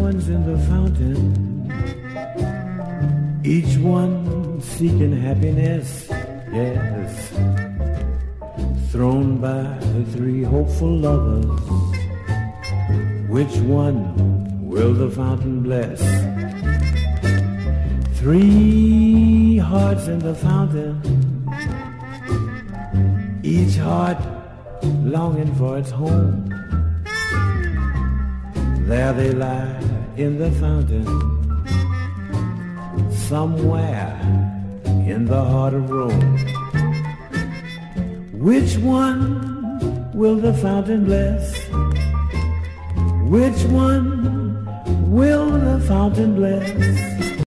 ones in the fountain, each one seeking happiness, yes, thrown by three hopeful lovers. Which one will the fountain bless? Three hearts in the fountain, each heart longing for its home. There they lie in the fountain, somewhere in the heart of Rome. Which one will the fountain bless? Which one will the fountain bless?